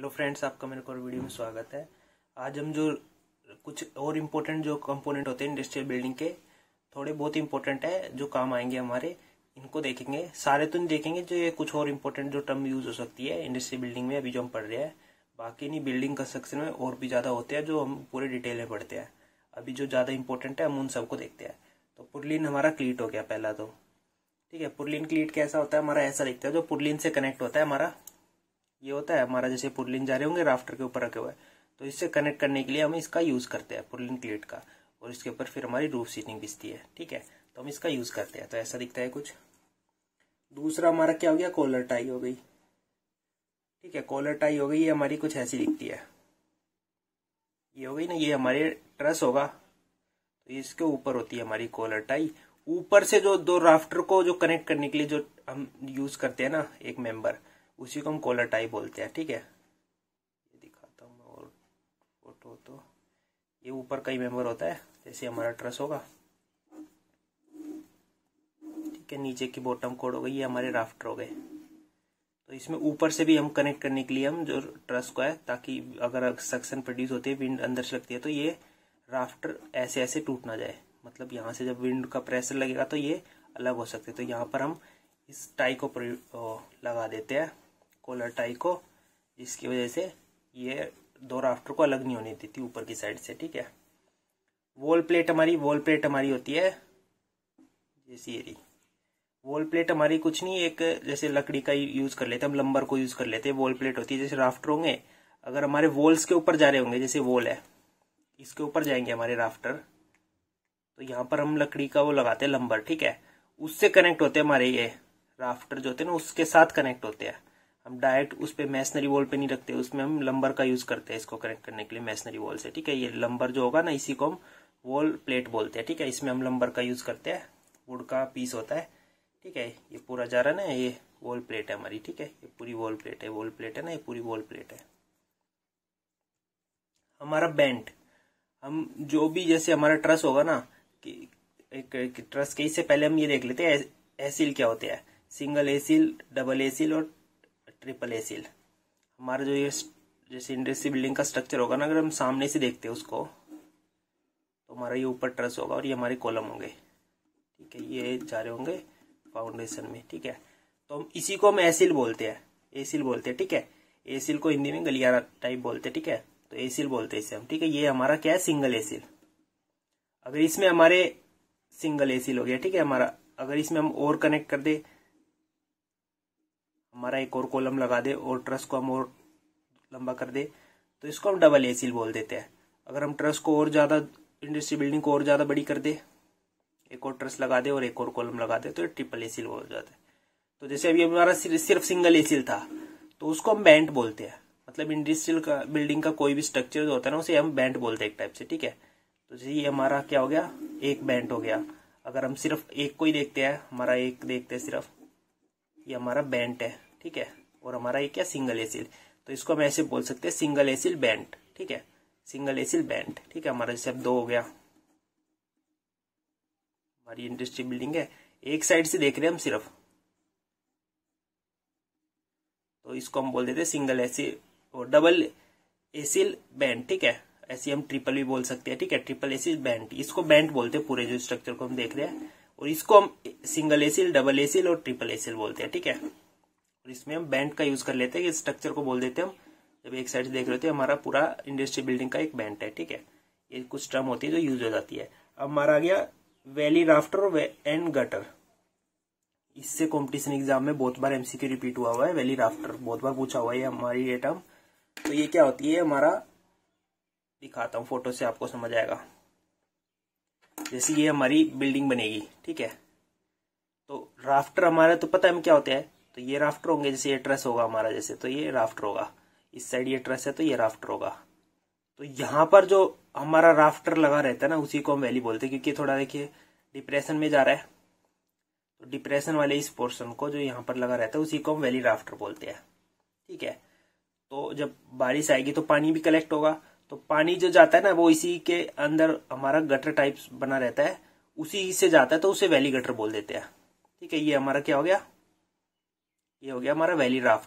Hello friends, आपका मेरे को वीडियो में स्वागत है। आज हम जो कुछ और इम्पोर्टेंट जो कंपोनेंट होते हैं इंडस्ट्रियल बिल्डिंग के, थोड़े बहुत इम्पोर्टेंट है जो काम आएंगे हमारे, इनको देखेंगे। सारे तो नहीं देखेंगे, जो ये कुछ और इम्पोर्टेंट जो टर्म यूज हो सकती है इंडस्ट्रियल बिल्डिंग में अभी जो हम पढ़ रहे हैं। बाकी नहीं, बिल्डिंग कंस्ट्रक्शन में और भी ज़्यादा होते हैं जो हम पूरे डिटेल में पढ़ते हैं। अभी जो ज़्यादा इंपॉर्टेंट है हम उन सबको देखते हैं। तो पुर्लिन हमारा क्लीट हो गया पहला, तो ठीक है। पुर्लिन क्लीट कैसा होता है हमारा, ऐसा दिखता है। जो पुर्लिन से कनेक्ट होता है हमारा, ये होता है हमारा, जैसे पुर्लिन जा रहे होंगे राफ्टर के ऊपर रखे हुए, तो इससे कनेक्ट करने के लिए हम इसका यूज करते हैं, पुर्लिन क्लीट का। और इसके ऊपर फिर हमारी रूफ सीटिंग बिछती है, ठीक है। तो हम इसका यूज करते हैं, तो ऐसा दिखता है कुछ। दूसरा हमारा क्या हो गया, कॉलर टाई हो गई, ठीक है। कॉलर टाई हो गई, ये हमारी कुछ ऐसी दिखती है। ये हो गई ना, ये हमारे ट्रस होगा, तो इसके ऊपर होती है हमारी कॉलर टाई। ऊपर से जो दो राफ्टर को जो कनेक्ट करने के लिए जो हम यूज करते हैं ना, एक मेंबर, उसी को हम कॉलर टाई बोलते हैं, ठीक है। ये दिखाता हूँ मैं और फोटो। तो ये ऊपर का ही मेंबर होता है, जैसे हमारा ट्रस होगा, ठीक है। नीचे की बॉटम कोड हो गई, ये हमारे राफ्टर हो गए। तो इसमें ऊपर से भी हम कनेक्ट करने के लिए हम जो ट्रस को है, ताकि अगर सक्शन प्रोड्यूस होती है, विंड अंदर से लगती है, तो ये राफ्टर ऐसे ऐसे टूट ना जाए। मतलब यहाँ से जब विंड का प्रेशर लगेगा तो ये अलग हो सकते हैं। तो यहाँ पर हम इस टाई को लगा देते हैं, कॉलर टाई को, जिसकी वजह से ये दो राफ्टर को अलग नहीं होने देती ऊपर की साइड से, ठीक है। वॉल प्लेट हमारी होती है जैसी ये। वॉल प्लेट हमारी कुछ नहीं, एक जैसे लकड़ी का यूज कर लेते हैं हम, लंबर को यूज कर लेते हैं। वॉल प्लेट होती है जैसे राफ्टर होंगे, अगर हमारे वॉल्स के ऊपर जा रहे होंगे, जैसे वॉल है, इसके ऊपर जाएंगे हमारे राफ्टर, तो यहाँ पर हम लकड़ी का वो लगाते हैं लंबर, ठीक है। उससे कनेक्ट होते हैं हमारे ये राफ्टर जो होते हैं ना, उसके साथ कनेक्ट होते हैं। हम डायरेक्ट उस पे मैसनरी वॉल पे नहीं रखते, उसमें हम लंबर का यूज करते हैं इसको कनेक्ट करने के लिए मैसनरी वॉल से, ठीक है। ये लंबर जो होगा ना, इसी को हम वॉल प्लेट बोलते हैं, ठीक है। इसमें हम लंबर का यूज करते हैं, वुड का पीस होता है, ठीक है। ये पूरा जा रहा है ना, ये वॉल प्लेट है हमारी, ठीक है। ये पूरी वॉल प्लेट है, वॉल प्लेट है ना, ये पूरी वॉल प्लेट है। हमारा बेंट, हम जो भी जैसे हमारा ट्रस होगा ना, कि एक ट्रस के, इससे पहले हम ये देख लेते हैं एसिल क्या होते हैं। सिंगल एसिल, डबल एसिल और ट्रिपल एसिल। हमारा जो ये जैसे इंडस्ट्री बिल्डिंग का स्ट्रक्चर होगा ना, अगर हम सामने से देखते हैं उसको, तो हमारा ये ऊपर ट्रस होगा और ये हमारे कॉलम होंगे, ठीक है। ये जा रहे होंगे फाउंडेशन में, ठीक है। तो हम इसी को हम एसिल बोलते हैं, एसिल बोलते हैं, ठीक है। एसिल को हिंदी में गलियारा टाइप बोलते हैं, ठीक है। तो एसिल बोलते हैं इसे हम, ठीक है। ये हमारा क्या है, सिंगल एसिल। अगर इसमें हमारे सिंगल एसिल हो गया, ठीक है हमारा। अगर इसमें हम और कनेक्ट कर दे, हमारा एक और कॉलम लगा दे और ट्रस को हम और लंबा कर दे, तो इसको हम डबल एसिल बोल देते हैं। अगर हम ट्रस को और ज्यादा, इंडस्ट्री बिल्डिंग को और ज्यादा बड़ी कर दे, एक और ट्रस लगा दे और एक और कॉलम लगा दे, तो ट्रिपल एसिल हो जाता है। तो जैसे अभी हमारा सिर्फ सिंगल एसिल था, तो उसको हम बेंट बोलते हैं। मतलब इंडस्ट्रियल का बिल्डिंग का कोई भी स्ट्रक्चर जो होता है ना, उसे हम बेंट बोलते हैं एक टाइप से, ठीक है। तो जैसे ये हमारा क्या हो गया, एक बेंट हो गया। अगर हम सिर्फ एक को ही देखते हैं, हमारा एक देखते हैं सिर्फ, ये हमारा बेंट है, ठीक है। और हमारा ये क्या, सिंगल एसिल। तो इसको हम ऐसे बोल सकते हैं, सिंगल एसिल बेंट, ठीक है। सिंगल एसिल बेंट, ठीक है। हमारा जैसे अब दो हो गया, हमारी इंडस्ट्री बिल्डिंग है, एक साइड से देख रहे हैं हम सिर्फ, तो इसको हम बोल देते हैं सिंगल एसिल और डबल एसिल बेंट, ठीक है। ऐसे हम ट्रिपल भी बोल सकते हैं, ठीक है। ट्रिपल एसिल बेंट, इसको बेंट बोलते हैं पूरे जो स्ट्रक्चर को हम देख रहे हैं। और इसको हम सिंगल एसिल, डबल एसिल और ट्रिपल एसिल बोलते हैं, ठीक है। और इसमें हम बेंट का यूज कर लेते हैं, कि स्ट्रक्चर को बोल देते हैं हम, जब एक साइड से देख रहे होते हैं, हमारा पूरा इंडस्ट्री बिल्डिंग का एक बेंट है, ठीक है। ये कुछ टर्म होती है जो यूज हो जाती है। अब हमारा आ गया वैली राफ्टर एंड गटर। इससे कॉम्पिटिशन एग्जाम में बहुत बार एमसीक्यू रिपीट हुआ है, वैली राफ्टर बहुत बार पूछा हुआ है हमारी ये टर्म। तो ये क्या होती है हमारा, दिखाता हूँ फोटो से आपको समझ आएगा। जैसे ये हमारी बिल्डिंग बनेगी, ठीक है। तो राफ्टर हमारा तो पता है हम क्या होते हैं, तो ये राफ्टर होंगे। जैसे ये ट्रस होगा हमारा, जैसे, तो ये राफ्टर होगा। इस साइड ये ट्रस है, तो ये राफ्टर होगा। तो यहाँ पर जो हमारा राफ्टर लगा रहता है ना, उसी को हम वैली बोलते हैं, क्योंकि थोड़ा देखिए डिप्रेशन में जा रहा है, तो डिप्रेशन वाले इस पोर्शन को जो यहाँ पर लगा रहता है, उसी को हम वैली राफ्टर बोलते हैं, ठीक है। तो जब बारिश आएगी तो पानी भी कलेक्ट होगा, तो पानी जो जाता है ना, वो इसी के अंदर हमारा गटर टाइप बना रहता है, उसी से जाता है, तो उसे वैली गटर बोल देते हैं, ठीक है। ये हमारा क्या हो गया, ये हो गया हमारा वैली राफ्टर।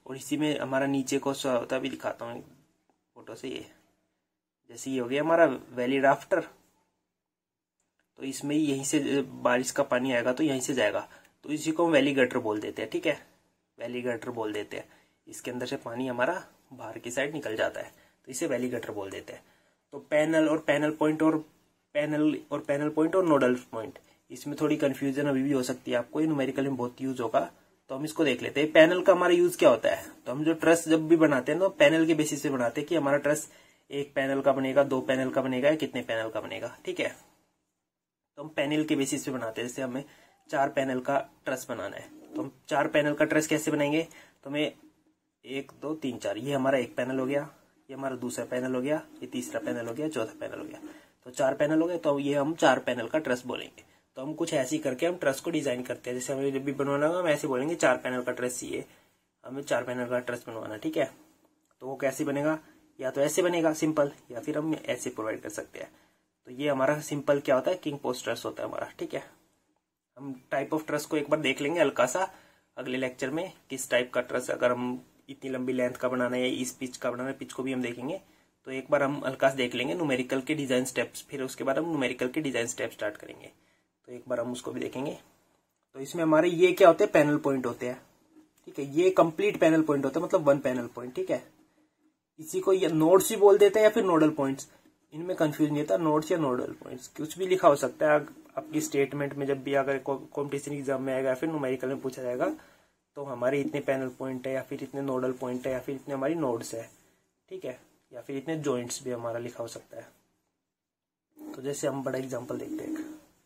और इसी में हमारा नीचे को होता भी दिखाता हूँ फोटो से। ये जैसे ये हो गया हमारा वैली राफ्टर, तो इसमें यहीं से बारिश का पानी आएगा तो यहीं से जाएगा, तो इसी को हम वैली गटर बोल देते हैं। ठीक है, वैली गटर बोल देते हैं। इसके अंदर से पानी हमारा बाहर की साइड निकल जाता है, तो इसे वैली गटर बोल देते हैं। तो पैनल और पैनल पॉइंट और पैनल पॉइंट और नोडल पॉइंट, इसमें थोड़ी कंफ्यूजन अभी भी हो सकती है आपको, ये न्यूमेरिकल में बहुत यूज होगा, तो हम इसको देख लेते हैं। पैनल का हमारा यूज क्या होता है, तो हम जो ट्रस जब भी बनाते हैं तो पैनल के बेसिस से बनाते हैं कि हमारा ट्रस एक पैनल का बनेगा, 2 पैनल का बनेगा, या कितने पैनल का बनेगा। ठीक है, तो हम पैनल के बेसिस पे बनाते हैं। जैसे हमें 4 पैनल का ट्रस बनाना है, तो हम 4 पैनल का ट्रस कैसे बनाएंगे, तो हमें 1 2 3 4, ये हमारा एक पैनल हो गया, ये हमारा दूसरा पैनल हो गया, ये तीसरा पैनल हो गया, चौथा पैनल हो गया, तो 4 पैनल हो गए, तो ये हम 4 पैनल का ट्रस बोलेंगे। तो हम कुछ ऐसे ही करके हम ट्रस को डिजाइन करते हैं। जैसे हमें जब भी बनवाना होगा हम ऐसे बोलेंगे 4 पैनल का ट्रस चाहिए, हमें 4 पैनल का ट्रस बनवाना। ठीक है, तो वो कैसे बनेगा, या तो ऐसे बनेगा सिंपल, या फिर हम ऐसे प्रोवाइड कर सकते हैं। तो ये हमारा सिंपल क्या होता है, किंग पोस्ट ट्रस होता है हमारा। ठीक है, हम टाइप ऑफ ट्रस को एक बार देख लेंगे हल्का सा अगले लेक्चर में, किस टाइप का ट्रस, अगर हम इतनी लंबी लेंथ का बनाना है या इस पिच का बनाना है, पिच को भी हम देखेंगे। तो एक बार हम हल्का से देख लेंगे न्यूमेरिकल के डिजाइन स्टेप्स, फिर उसके बाद हम न्यूमेरिकल के डिजाइन स्टेप स्टार्ट करेंगे, तो एक बार हम उसको भी देखेंगे। तो इसमें हमारे ये क्या होते हैं, पैनल पॉइंट होते हैं। ठीक है, ये कंप्लीट पैनल पॉइंट होता है, मतलब 1 पैनल पॉइंट। ठीक है, इसी को ये नोड्स भी बोल देते हैं या फिर नोडल पॉइंट्स, इनमें कंफ्यूज नहीं होता, नोड्स या नोडल पॉइंट्स कुछ भी लिखा हो सकता है। आपकी स्टेटमेंट में जब भी अगर कॉम्पिटिशन एग्जाम में आएगा या फिर न्यूमेरिकल में पूछा जाएगा, तो हमारे इतने पैनल पॉइंट है, या फिर इतने नोडल पॉइंट है, या फिर इतने हमारी नोड्स है। ठीक है, या फिर इतने जॉइंट्स भी हमारा लिखा हो सकता है। तो जैसे हम बड़ा एग्जांपल देखते हैं,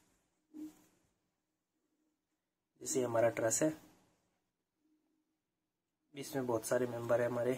जैसे हमारा ट्रस है, इसमें बहुत सारे मेंबर है हमारे।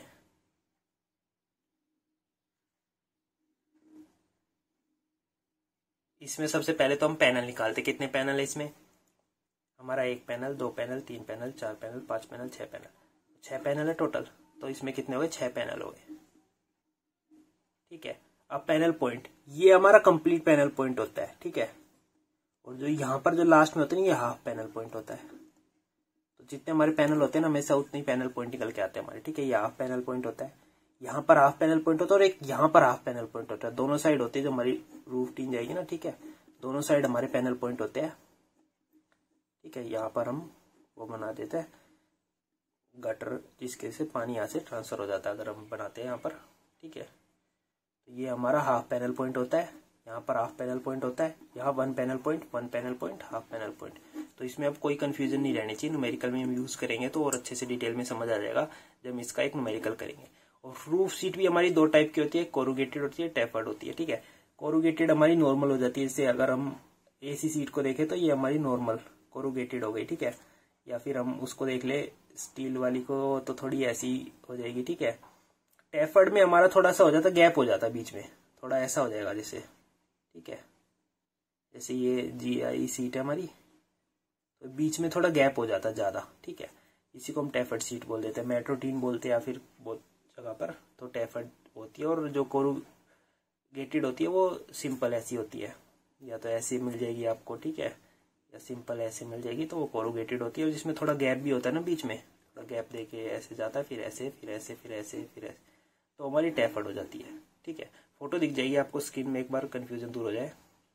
इसमें सबसे पहले तो हम पैनल निकालते, कितने पैनल है इसमें, हमारा 1 panel, 2 panel, 3 panel, 4 panel, 5 panel, 6 panel, 6 panel है टोटल। तो इसमें कितने हो गए, 6 पैनल हो गए। ठीक है, अब पैनल पॉइंट, ये हमारा कंप्लीट पैनल पॉइंट होता है। ठीक है, और जो यहाँ पर जो लास्ट में होता है ये हाफ पैनल पॉइंट होता है। तो जितने हमारे पैनल होते हैं ना, हमेशा उतने ही पैनल पॉइंट निकल के आते हैं हमारे। ठीक है, ये हाफ पैनल पॉइंट होता है, यहाँ पर हाफ पैनल पॉइंट होता है, और एक यहाँ पर हाफ पैनल पॉइंट होता है। दोनों साइड होती है, जो हमारी रूफ टीन जाएगी ना। ठीक है, दोनों साइड हमारे पैनल पॉइंट होते हैं। ठीक है, यहाँ पर हम वो बना देते हैं गटर, जिसके से पानी यहाँ से ट्रांसफर हो जाता है अगर हम बनाते हैं यहाँ पर। ठीक है, तो ये हमारा हाफ पैनल पॉइंट होता है, यहाँ पर हाफ पैनल पॉइंट होता है, यहाँ 1 panel point, 1 panel point, half panel point. तो इसमें अब कोई कंफ्यूजन नहीं रहनी चाहिए, न्यूमेरिकल में हम यूज करेंगे तो और अच्छे से डिटेल में समझ आ जाएगा जब हम इसका एक न्यूमेरिकल करेंगे। और रूफ सीट भी हमारी 2 टाइप की होती है, कोरुगेटेड होती है, टेपर्ड होती है। ठीक है, कोरुगेटेड हमारी नॉर्मल हो जाती है, जैसे अगर हम एसी सीट को देखें तो ये हमारी नॉर्मल कोरुगेटेड हो गई। ठीक है, या फिर हम उसको देख ले स्टील वाली को, तो थोड़ी ऐसी हो जाएगी। ठीक है, टेफर्ड में हमारा थोड़ा सा हो जाता, गैप हो जाता बीच में, थोड़ा ऐसा हो जाएगा जैसे। ठीक है, जैसे ये GI सीट है हमारी, तो बीच में थोड़ा गैप हो जाता ज्यादा। ठीक है, इसी को हम टेफर्ड सीट बोल देते हैं, मेट्रो टीन बोलते हैं या फिर बहुत जगह पर तो टेफर्ड होती है। और जो कोरुगेटेड होती है वो सिंपल ऐसी होती है, या तो ऐसी मिल जाएगी आपको। ठीक है, या सिंपल ऐसे मिल जाएगी, तो वो कोरुगेटेड होती है, और जिसमें थोड़ा गैप भी होता है ना बीच में, थोड़ा गैप देके ऐसे जाता है, फिर ऐसे, फिर ऐसे, फिर ऐसे, फिर ऐसे, तो हमारी टेफर्ड हो जाती है। ठीक है, फोटो दिख जाएगी आपको स्क्रीन में, एक बार कंफ्यूजन दूर हो जाए।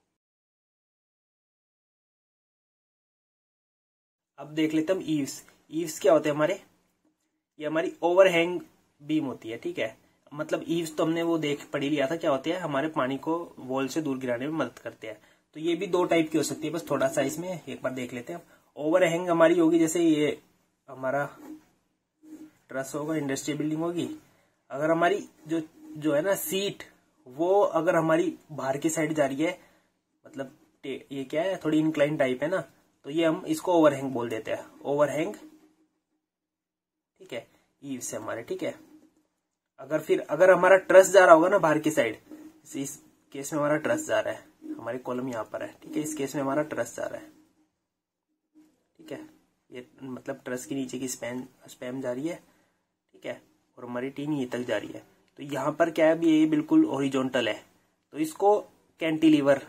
अब देख लेते हम ईव्स। ईव्स क्या होते हैं हमारे, ये हमारी ओवरहैंग बीम होती है। ठीक है, मतलब ईव्स तो हमने वो पढ़ लिया था क्या होते हैं, हमारे पानी को वॉल से दूर गिराने में मदद करते हैं। तो ये भी 2 टाइप की हो सकती है, बस थोड़ा सा इसमें एक बार देख लेते हैं। ओवरहैंग हमारी होगी, जैसे ये हमारा ट्रस होगा, इंडस्ट्रियल बिल्डिंग होगी, अगर हमारी जो है ना सीट, वो अगर हमारी बाहर की साइड जा रही है, मतलब ये क्या है, थोड़ी इंक्लाइन टाइप है ना, तो ये हम इसको ओवरहैंग बोल देते हैं, ओवरहैंग। ठीक है, ईव से हमारे। ठीक है, अगर हमारा ट्रस जा रहा होगा ना बाहर की साइड, इस केस में हमारा ट्रस जा रहा है, हमारी कॉलम यहाँ पर है। ठीक है, इस केस में हमारा ट्रस जा रहा है। ठीक है, ये मतलब ट्रस के नीचे की स्पैम जा रही है। ठीक है, और हमारी टीन ये तक जा रही है। तो यहाँ पर क्या है, अभी ये बिल्कुल हॉरिजॉन्टल है, तो इसको कैंटिलीवर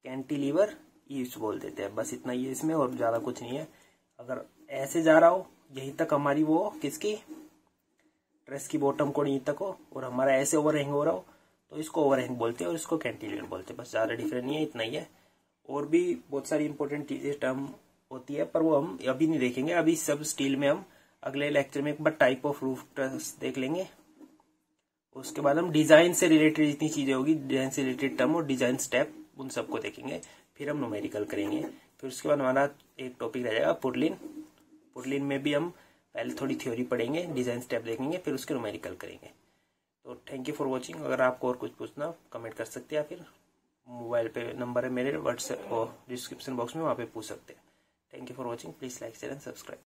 ईव्स बोल देते हैं। बस इतना ही है इसमें, और ज्यादा कुछ नहीं है। अगर ऐसे जा रहा हो यहीं तक हमारी वो किसकी ड्रेस की बॉटम कोड यहीं तक हो और हमारा ऐसे ओवरहैंग हो रहा हो तो इसको ओवरहैंग बोलते हैं और इसको कैंटिलीवर बोलते हैं। बस ज्यादा डिफरेंस नहीं है, इतना ही है। और भी बहुत सारी इंपॉर्टेंट चीजें टर्म होती है पर वो हम अभी नहीं देखेंगे। अभी सब स्टील में हम अगले लेक्चर में एक बार टाइप ऑफ रूफ ट्रस देख लेंगे। उसके बाद हम डिजाइन से रिलेटेड जितनी चीजें होगी, डिजाइन से रिलेटेड टर्म और डिजाइन स्टेप, उन सबको देखेंगे। फिर हम न्यूमेरिकल करेंगे। फिर उसके बाद हमारा एक टॉपिक रह जाएगा पुर्लिन। पुर्लिन में भी हम पहले थोड़ी थ्योरी पढ़ेंगे, डिजाइन स्टेप देखेंगे, फिर उसके न्यूमेरिकल करेंगे। तो थैंक यू फॉर वॉचिंग। अगर आपको और कुछ पूछना कमेंट कर सकते हैं, फिर मोबाइल पे नंबर है मेरे, व्हाट्सएप और डिस्क्रिप्शन बॉक्स में, वहाँ पे पूछ सकते हैं। Thank you for watching. Please like share and subscribe.